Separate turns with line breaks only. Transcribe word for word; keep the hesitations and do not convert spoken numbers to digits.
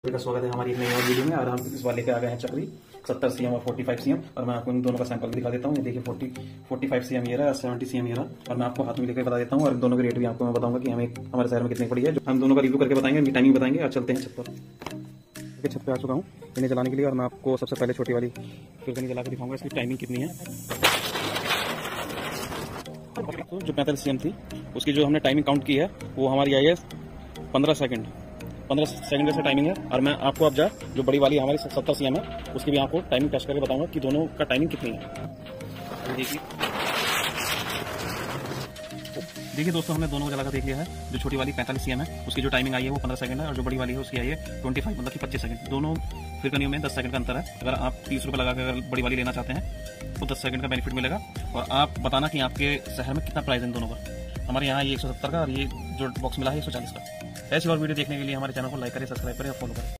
का स्वागत है हमारी एक नई और वीडियो में। और हम इस बार लेकर आ गए हैं चक्री सत्तर सी एम और पैंतालीस सी एम। और मैं आपको इन दोनों का सैंपल भी दिखा देता हूँ। ये देखिए forty forty five C M ये रहा, सेवेंटी सी एम ये रहा। और मैं आपको हाथ में लेकर बता देता हूँ और इन दोनों के रेट भी आपको मैं बताऊंगा कि हमें हमारे शहर में कितनी पड़ी है। जो हम दोनों का रिव्यू करके बताएंगे, इनकी टाइमिंग बताएंगे। और चलते हैं छत पर। ओके, छत पर आ चुका हूँ इन्हें जलाने के लिए। और मैं आपको सबसे पहले छोटी वाली फिर जला कर दिखाऊंगा इसकी टाइमिंग कितनी है। जो पैंतालीस सी एम थी उसकी जो हमने टाइमिंग काउंट की है वो हमारी आई है पंद्रह सेकंड पंद्रह सेकंड से टाइमिंग है। और मैं आपको अब जा जो बड़ी वाली हमारी सत्तर सी एम है उसकी भी आपको टाइमिंग टेस्ट करके बताऊंगा कि दोनों का टाइमिंग कितनी है। देखिए देखिए दोस्तों, हमने दोनों को जलाकर देख लिया है। जो छोटी वाली पैंतालीस सी एम है उसकी जो टाइमिंग आई है वो पंद्रह सेकंड है। और जो बड़ी वाली है उसकी आई है ट्वेंटी फाइव मतलब कि पच्चीस सेकंड। दोनों फिरकनियों में दस सेकंड का अंतर है। अगर आप तीस रुपये लगा कर अगर बड़ी वाली लेना चाहते हैं तो दस सेकंड का बेनिफिट मिलेगा। और आप बताना कि आपके शहर में कितना प्राइस है इन दोनों का। हमारे यहाँ ये एक सौ सत्तर का और ये जो बॉक्स मिला है एक सौ चालीस का। ऐसी और वीडियो देखने के लिए हमारे चैनल को लाइक करें, सब्सक्राइब करें और फॉलो करें।